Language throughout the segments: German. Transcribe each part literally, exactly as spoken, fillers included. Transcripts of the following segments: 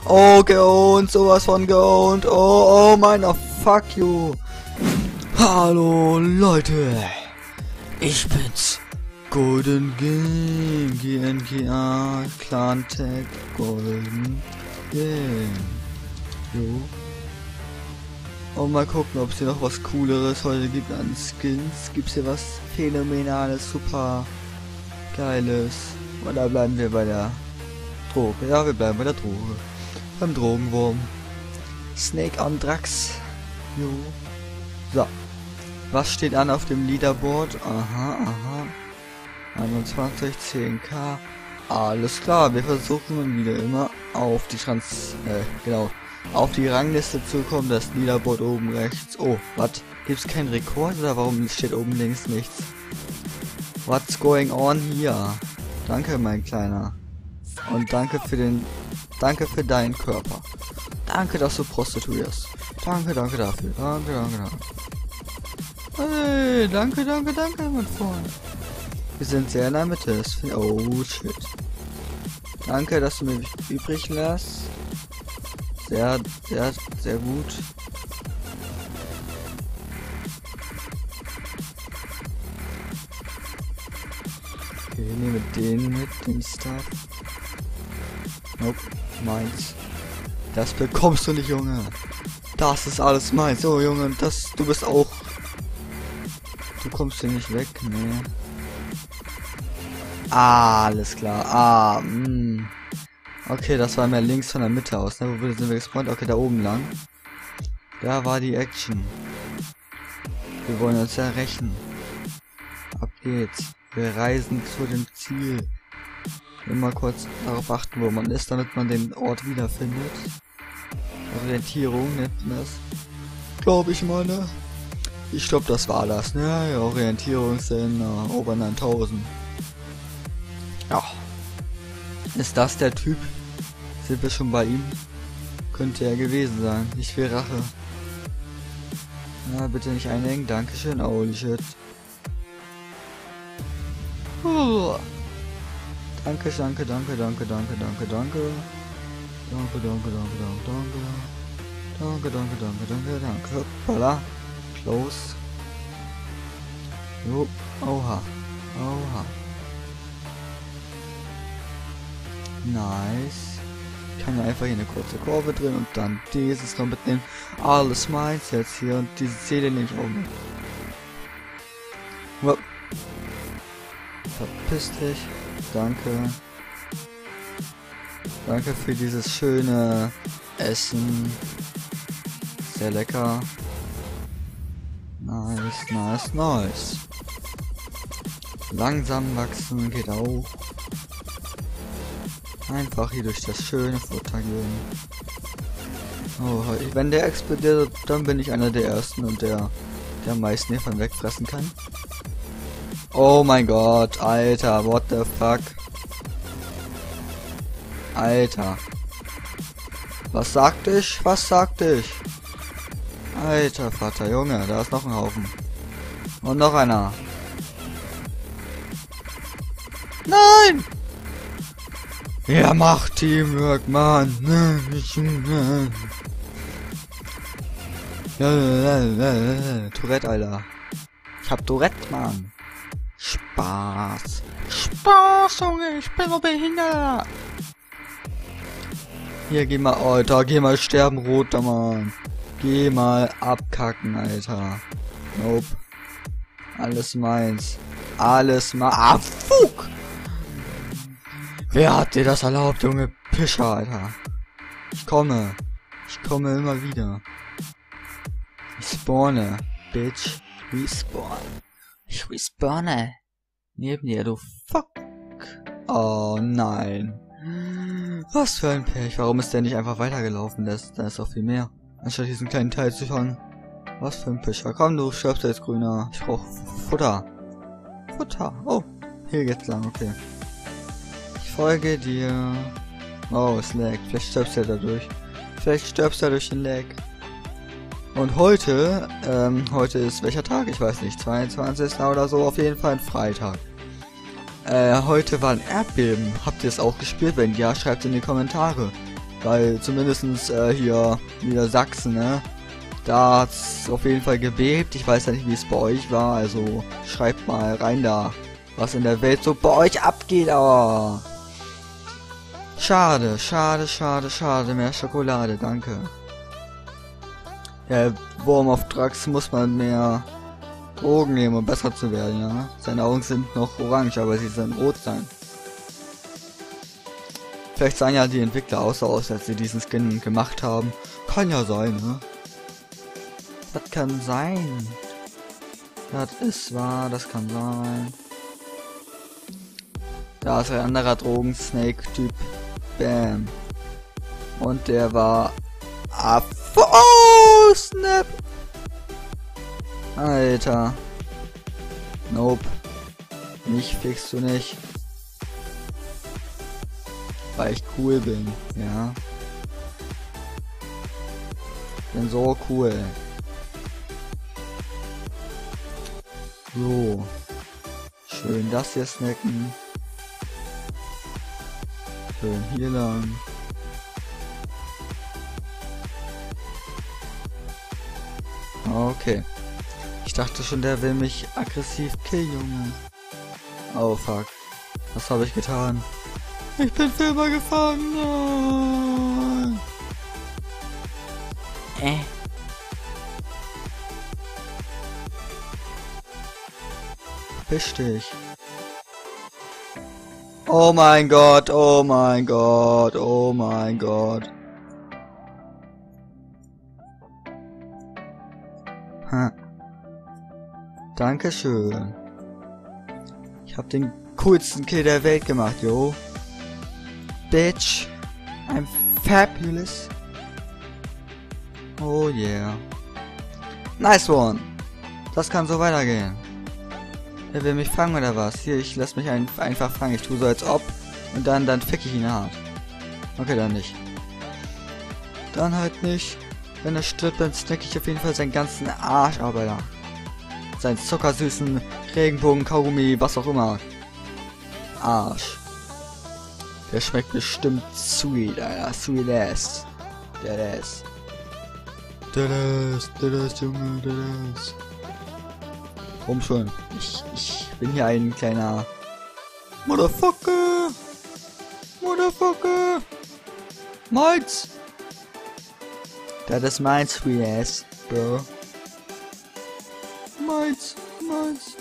Oh, geowned, sowas von geowned. Oh, oh, meiner, fuck you. Hallo, Leute. Ich bin's. Golden Game, G N G A, Clan Tag, Golden Game. Jo. Und mal gucken, ob es hier noch was Cooleres heute gibt an Skins. Gibt's hier was Phänomenales, super Geiles? Oder bleiben wir bei der Droge? Ja, wir bleiben bei der Droge. Beim Drogenwurm. Snake on Drax. Jo. So. Was steht an auf dem Leaderboard? Aha, aha. einundzwanzig, zehn K. Alles klar, wir versuchen wieder immer auf die Trans... Äh, genau. Auf die Rangliste zu kommen, das Leaderboard oben rechts. Oh, was? Gibt's keinen Rekord oder warum steht oben links nichts? What's going on hier? Danke, mein Kleiner. Und danke für den... Danke für deinen Körper. Danke, dass du prostituierst. Danke, danke dafür. Danke, danke, danke. Hey, danke, danke, danke, mein Freund. Wir sind sehr in der Mitte. Das find... Oh, shit. Danke, dass du mir übrig lässt. Sehr, sehr, sehr gut. Okay, wir nehmen den mit, den Stuff. Nope, meins. Das bekommst du nicht, Junge. Das ist alles meins. Oh, Junge, das, du bist auch... Du kommst hier nicht weg, nee. Ah, alles klar. Ah, mh. Okay, das war mehr links von der Mitte aus, ne? Wo sind wir gespawnt? Okay, da oben lang. Da war die Action. Wir wollen uns ja rächen. Ab geht's. Wir reisen zu dem Ziel. Immer kurz darauf achten, wo man ist, damit man den Ort wiederfindet. Orientierung nennt man das. Glaube ich mal, ne? Ich glaube, das war das, ne? Ja, Orientierung sind uh, Ober neuntausend. Ja. Ist das der Typ? Sind wir schon bei ihm? Könnte er gewesen sein. Ich will Rache. Na, bitte nicht einhängen. Dankeschön. Holy shit. Oh. Danke, danke, danke, danke, danke, danke, danke. Danke, danke, danke, danke, danke. Danke, danke, danke, danke, danke. Hoppala. Close. Jo. Oha. Oha. Nice. Ich kann ja einfach hier eine kurze Kurve drin und dann dieses noch mitnehmen. Alles meins jetzt hier und diese Zähle nehme ich auch mit. Wow. Verpiss dich. Danke. Danke für dieses schöne Essen. Sehr lecker. Nice, nice, nice. Langsam wachsen geht auch. Einfach hier durch das schöne Futter gehen. Oh, wenn der explodiert, dann bin ich einer der ersten und der, der am meisten hiervon wegfressen kann. Oh mein Gott, Alter, what the fuck? Alter. Was sagt ich? Was sagt ich? Alter Vater, Junge, da ist noch ein Haufen. Und noch einer. Nein! Ja, macht Teamwork, Mann. Tourette, Alter. Ich hab Tourette, Mann. Spaß. Spaß, Junge. Ich bin nur behindert. Hier, geh mal, Alter. Geh mal sterben, roter Mann. Geh mal abkacken, Alter. Nope. Alles meins. Alles mal. Ah, fuck! Wer hat dir das erlaubt, Junge Pischer, Alter? Ich komme. Ich komme immer wieder. Ich spawne. Bitch. Respawn. Ich respawne. Neben dir, du Fuck. Oh nein. Was für ein Pech. Warum ist der nicht einfach weitergelaufen? Da ist, da ist auch viel mehr. Anstatt diesen kleinen Teil zu fangen. Was für ein Pischer. Komm, du stirbst jetzt, Grüner. Ich brauch Futter. Futter. Oh. Hier geht's lang, okay. Ich folge dir. Oh, es laggt. Vielleicht stirbst du ja dadurch. Vielleicht stirbst du ja durch den Lag. Und heute, ähm, heute ist welcher Tag? Ich weiß nicht, zweiundzwanzigster oder so, auf jeden Fall ein Freitag. Äh, heute war ein Erdbeben. Habt ihr es auch gespürt? Wenn ja, schreibt in die Kommentare. Weil zumindestens äh, hier Niedersachsen, ne? Da hat's auf jeden Fall gebebt. Ich weiß ja nicht, wie es bei euch war. Also schreibt mal rein da, was in der Welt so bei euch abgeht, aber... Schade, schade, schade, schade. Mehr Schokolade, danke. Ja, Wurm auf Drax muss man mehr Drogen nehmen, um besser zu werden, ja. Seine Augen sind noch orange, aber sie sollen rot sein. Vielleicht sahen ja die Entwickler auch so aus, als sie diesen Skin gemacht haben. Kann ja sein, ne? Das kann sein. Das ist wahr, das kann sein. Da ist ein anderer Drogen-Snake-Typ. Bam. Und der war... Ah, oh, Snap! Alter. Nope. Mich fixst du nicht. Weil ich cool bin, ja. Bin so cool. So. Schön das hier snacken. Schön hier lang. Okay. Ich dachte schon, der will mich aggressiv killen, Junge. Oh fuck. Was habe ich getan? Ich bin für immer gefangen. Äh. Fisch dich. Oh mein Gott, oh mein Gott, oh mein Gott. Ha. Dankeschön. Ich hab den coolsten Kill der Welt gemacht, yo. Bitch. I'm fabulous. Oh yeah. Nice one. Das kann so weitergehen. Er will mich fangen oder was? Hier, ich lass mich ein, einfach fangen. Ich tue so als ob. Und dann, dann fick ich ihn hart. Okay, dann nicht. Dann halt nicht. Wenn er stirbt, dann snack ich auf jeden Fall seinen ganzen Arsch, aber ja. Seinen zuckersüßen Regenbogen, Kaugummi, was auch immer. Arsch. Der schmeckt bestimmt sweet, Alter. Sweet ass. Der ass. Der ass, der ass, Junge, der ass. Warum schon? Ich, ich bin hier ein kleiner Motherfucker. Motherfucker. Meins. Das ist mein sweet ass, bro. Meins, meins.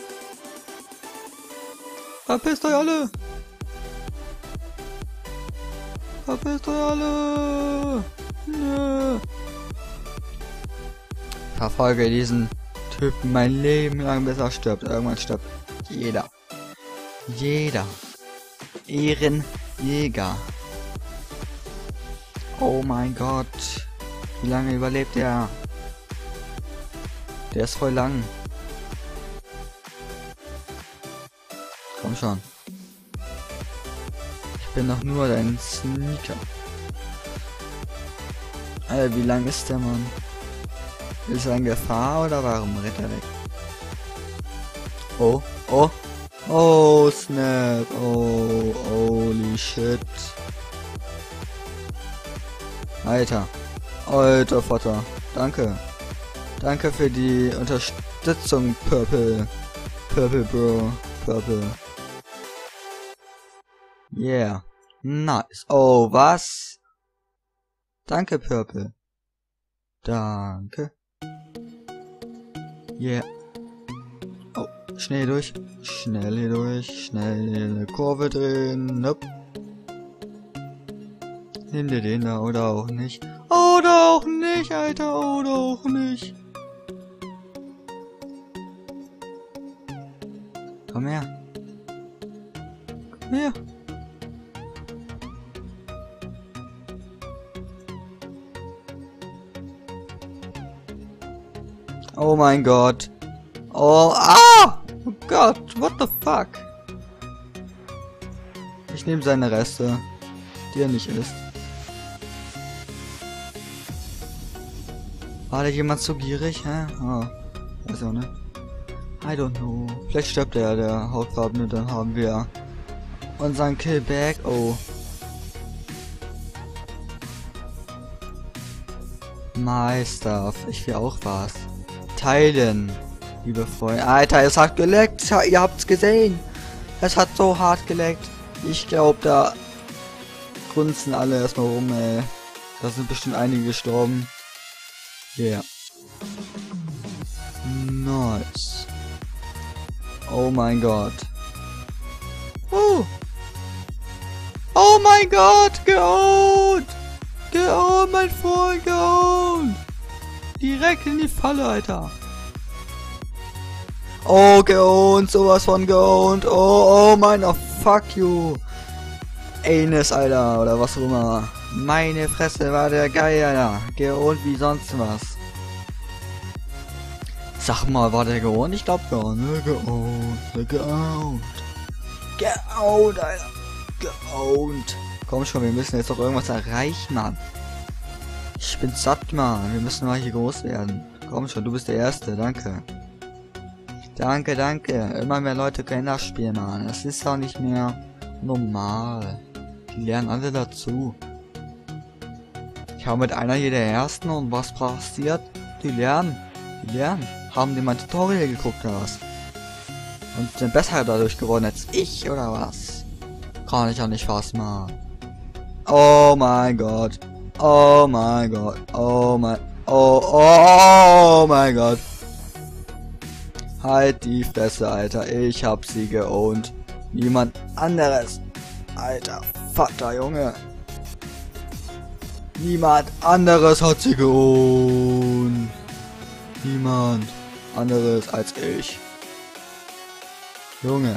Verpisst euch alle. Verpisst euch alle. Nö. Verfolge diesen Typen mein Leben lang, bis er stirbt. Irgendwann stirbt jeder. Jeder. Ehrenjäger. Oh mein Gott. Wie lange überlebt er? Der ist voll lang. Komm schon. Ich bin doch nur dein Sneaker. Alter, wie lang ist der Mann? Ist er in Gefahr oder warum rennt er weg? Oh, oh, oh, Snap, oh, holy shit. Alter, alter Vater, danke. Danke für die Unterstützung, Purple. Purple, Bro, Purple. Yeah, nice. Oh, was? Danke, Purple. Danke. Yeah. Oh, schnell durch. Schnell hier durch. Schnell eine Kurve drehen. Nope. Nimm dir den da oder auch nicht. Oder auch nicht, Alter. Oder auch nicht. Komm her. Komm her. Oh mein Gott. Oh, ah! Oh Gott, what the fuck? Ich nehme seine Reste, die er nicht isst. War da jemand so gierig, hä? Oh, weiß auch nicht. I don't know. Vielleicht stirbt er, der Hautfarbene, dann haben wir unseren Killback. Oh. Meister, ich will auch was. Teilen, liebe Freunde. Alter, es hat geleckt. Ihr habt's gesehen. Es hat so hart geleckt. Ich glaube, da grunzen alle erstmal rum, ey. Da sind bestimmt einige gestorben. Yeah. Nice. Oh mein Gott. Oh. Oh mein Gott, geowned. Geowned, mein Freund, geowned. Direkt in die Falle, Alter. Oh, geowned, sowas von geowned. Oh, oh mein, oh, fuck you. Anus, Alter, oder was auch immer. Meine Fresse, war der geil, Alter. Geowned wie sonst was. Sag mal, war der geowned? Ich glaub gar nicht. Geowned, geowned. Geowned, Alter. Geowned. Komm schon, wir müssen jetzt doch irgendwas erreichen, Mann. Ich bin satt, Mann. Wir müssen mal hier groß werden. Komm schon, du bist der Erste. Danke. Danke, danke. Immer mehr Leute können das Spiel, Mann. Es ist auch nicht mehr normal. Die lernen alle dazu. Ich habe mit einer hier der Ersten und was passiert? Die lernen. Die lernen. Haben die mein Tutorial geguckt oder was? Und sind besser dadurch geworden als ich oder was? Kann ich auch nicht fassen, Mann. Oh mein Gott. Oh mein Gott. Oh mein... Oh, oh, oh mein Gott. Halt die Fresse, Alter. Ich hab sie geowned. Niemand anderes. Alter, Vater, Junge. Niemand anderes hat sie geowned. Niemand anderes als ich. Junge.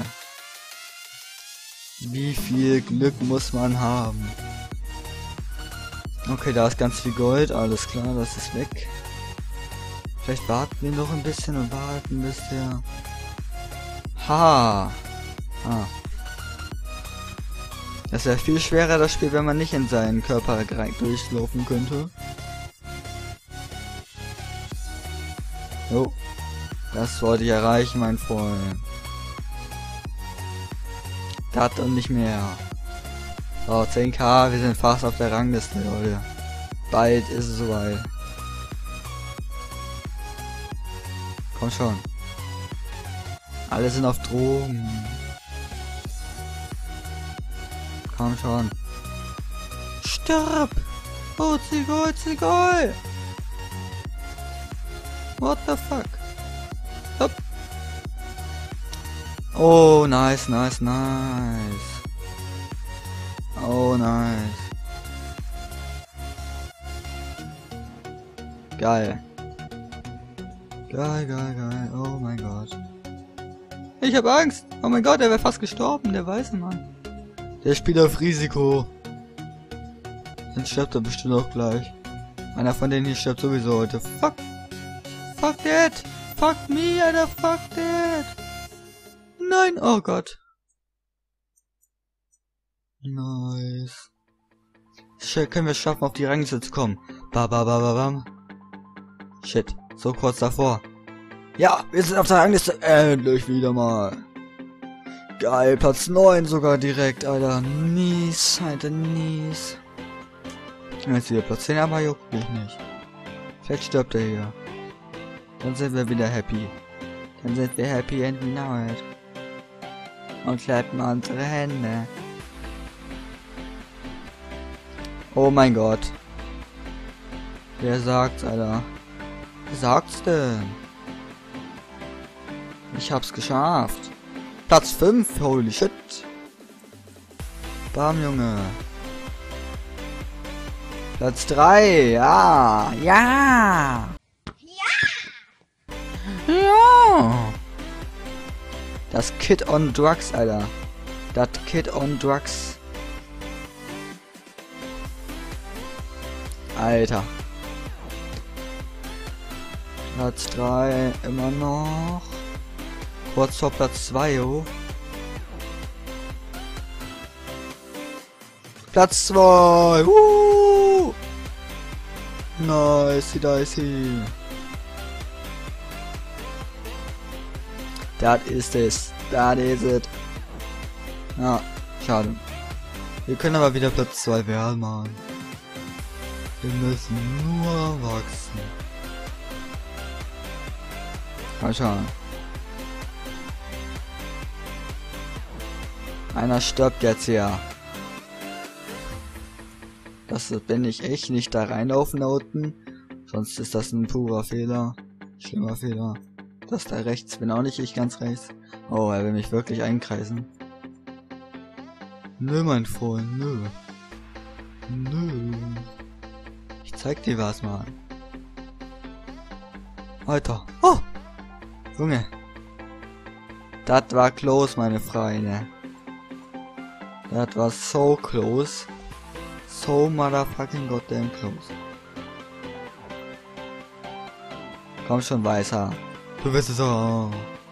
Wie viel Glück muss man haben? Okay, da ist ganz viel Gold. Alles klar, das ist weg. Vielleicht warten wir noch ein bisschen und warten bis der... Ha! Ah. Das wäre viel schwerer, das Spiel, wenn man nicht in seinen Körper durchlaufen könnte. Oh. Das wollte ich erreichen, mein Freund. Das und nicht mehr. So, zehn K, wir sind fast auf der Rangliste, Leute. Bald ist es soweit. Komm schon. Alle sind auf Drogen. Komm schon. Stirb! Oh, Zigoi, Zigoi! What the fuck? Hopp. Oh, nice, nice, nice. Oh, nice. Geil. Geil, geil, geil. Oh mein Gott. Ich hab Angst. Oh mein Gott, er wäre fast gestorben, der weiße Mann. Der spielt auf Risiko. Dann stirbt er bestimmt auch gleich. Einer von denen hier stirbt sowieso heute. Fuck. Fuck that. Fuck me, Alter. Fuck that. Nein, oh Gott. Nice. Shit, können wir es schaffen, auf die Rangliste zu kommen. Ba, ba, ba, ba, bam. Shit, so kurz davor. Ja, wir sind auf der Rangliste. Endlich wieder mal. Geil, Platz neun sogar direkt, Alter. Nice, Alter, nice. Jetzt wieder Platz zehn, aber juckt mich nicht. Vielleicht stirbt er hier. Dann sind wir wieder happy. Dann sind wir happy and know it. Und klappen unsere Hände. Oh mein Gott. Wer sagt's, Alter? Wer sagt's denn? Ich hab's geschafft. Platz fünf, holy shit. Bam, Junge. Platz drei, ja. Ja. Ja. Ja. Das Kid on Drugs, Alter. Das Kid on Drugs. Alter. Platz drei immer noch. Kurz vor Platz zwei, oh. Platz zwei. Uh. Nice, dicey. Das ist es. Das ist es. Ja, schade. Wir können aber wieder Platz zwei werden, Mann. Wir müssen nur wachsen. Mal schauen. Einer stirbt jetzt hier. Das bin ich echt nicht da reinlaufen da unten. Sonst ist das ein purer Fehler. Schlimmer Fehler. Das da rechts bin auch nicht ich ganz rechts. Oh, er will mich wirklich einkreisen. Nö, mein Freund, nö. Nö. Ich zeig dir was mal. Alter. Oh! Junge. Das war close, meine Freunde. Das war so close. So motherfucking goddamn close. Komm schon, Weißer. Du wirst es auch.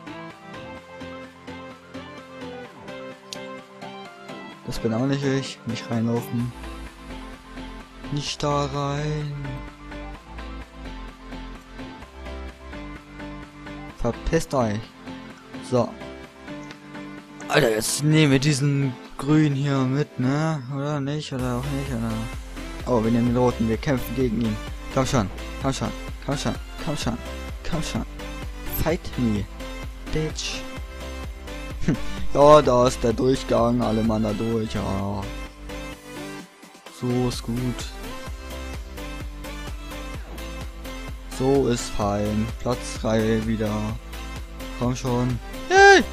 Das bin auch nicht ich. Nicht reinlaufen. Nicht da rein. Verpisst euch. So. Alter, jetzt nehmen wir diesen Grün hier mit, ne? Oder nicht? Oder auch nicht? Oder? Oh, wir nehmen den Roten. Wir kämpfen gegen ihn. Komm schon. Komm schon. Komm schon. Komm schon. Komm schon. Fight me. Bitch. Ja, da ist der Durchgang. Alle Mann da durch. Ja. So ist gut. So ist fein. Platz frei wieder. Komm schon. Hey!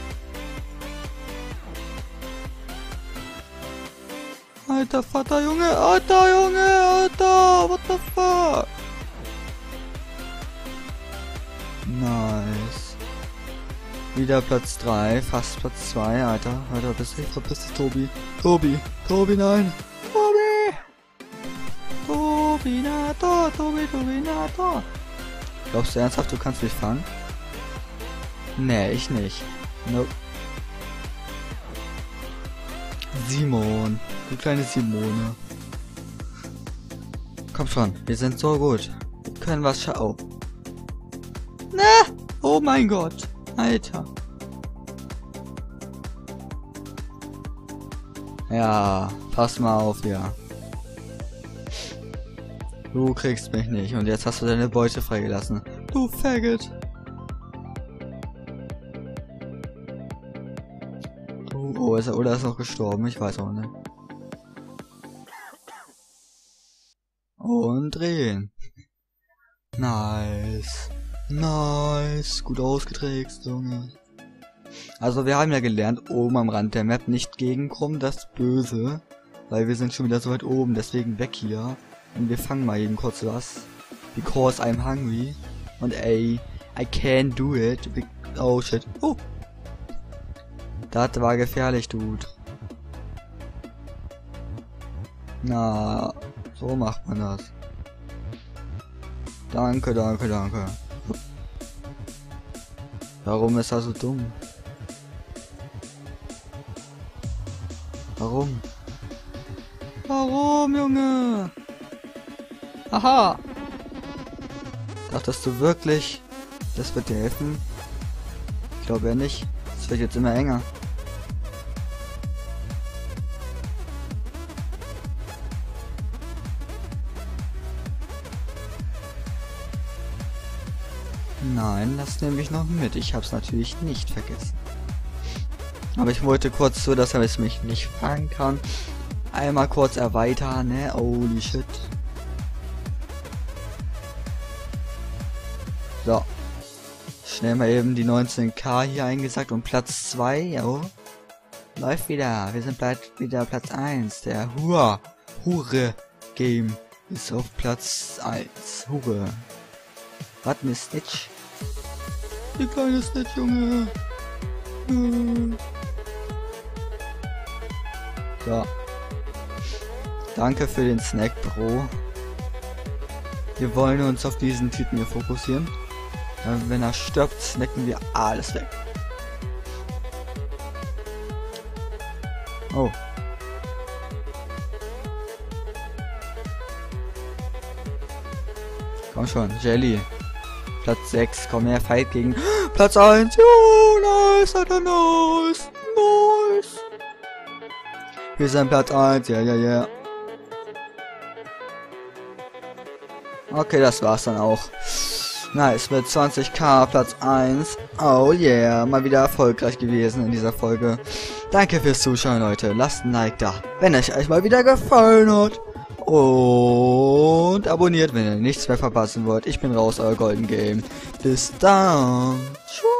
Alter Vater, Junge, Alter, Junge, Alter, what the fuck? Nice. Wieder Platz drei, fast Platz zwei, Alter. Alter, bist du, verpiss dich, Tobi. Tobi, Tobi, nein. Tobi! Tobinator, Tobi, Tobinator. Glaubst du ernsthaft, du kannst mich fangen? Nee, ich nicht. Nope. Simon, du kleine Simone. Komm schon, wir sind so gut. Wir können was schauen. Na, oh mein Gott, Alter. Ja, pass mal auf hier. Du kriegst mich nicht und jetzt hast du deine Beute freigelassen. Du Faggot. Oh, ist er, oder ist er noch gestorben? Ich weiß auch nicht. Und drehen. Nice. Nice. Gut ausgetrickst, Junge. Also wir haben ja gelernt, oben am Rand der Map nicht gegenkommen, das Böse. Weil wir sind schon wieder so weit oben, deswegen weg hier. Und wir fangen mal eben kurz was. Because I'm hungry. Und ey, I can't do it. Oh shit. Oh. Das war gefährlich, Dude. Na, so macht man das. Danke, danke, danke. Warum ist er so dumm? Warum? Warum, Junge? Aha! Dachtest du wirklich, das wird dir helfen? Ich glaube ja nicht. Es wird jetzt immer enger. Nein, das nehme ich noch mit. Ich habe es natürlich nicht vergessen. Aber ich wollte kurz so, dass er es mich nicht fangen kann. Einmal kurz erweitern, ne? Holy shit. So. Schnell mal eben die neunzehn K hier eingesackt und Platz zwei, ja. Läuft wieder. Wir sind bald wieder Platz eins. Der Hur. Hure Game ist auf Platz eins. Hure. Was ne Snitch? Die kleine Snitch, Junge. So. Danke für den Snack, Bro. Wir wollen uns auf diesen Typen hier fokussieren. Wenn er stirbt, snacken wir alles weg. Oh. Komm schon, Jelly. Platz sechs, komm her, Fight gegen Platz eins. Jo, nice, Alter, nice. Nice. Wir sind Platz eins, ja, ja, ja. Okay, das war's dann auch. Nice, mit zwanzigtausend Platz eins. Oh yeah, mal wieder erfolgreich gewesen in dieser Folge. Danke fürs Zuschauen, Leute. Lasst ein Like da, wenn es euch mal wieder gefallen hat. Und abonniert, wenn ihr nichts mehr verpassen wollt. Ich bin raus, euer Golden Game. Bis dann. Tschüss.